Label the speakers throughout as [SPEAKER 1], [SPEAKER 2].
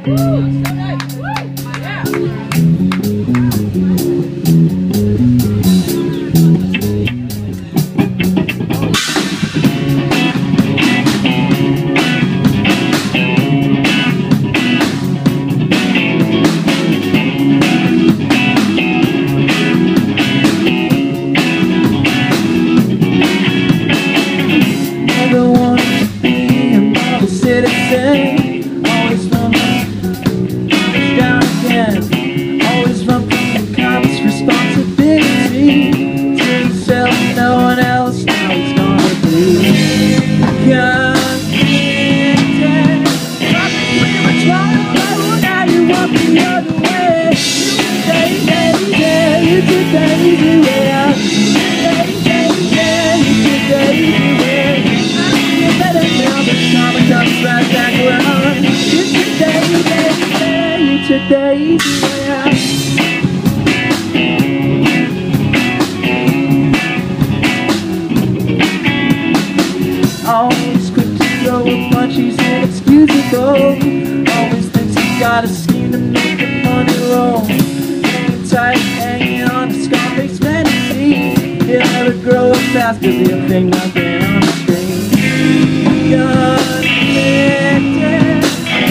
[SPEAKER 1] Always from down again. Always run from the cops' responsibility to himself, no one else. Now he's gonna be convicted. Probably much longer. Now you walk the other way. You took the easy way out. You took the easy way. I know you're better now, but karma comes right back around. You took the easy way out. Always quick to throw a punch, he's inexcusable. Always thinks he's got a scheme to make the money roll. Hanging tight, hanging on a scar-faced fantasy. He'll never grow up fast, cause he'll think nothing on the screen. Convicted.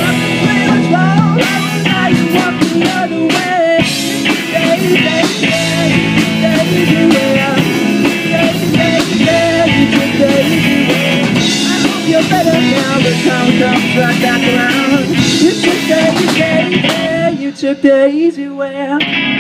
[SPEAKER 1] Better now, but time comes right back around. You took the easy way out.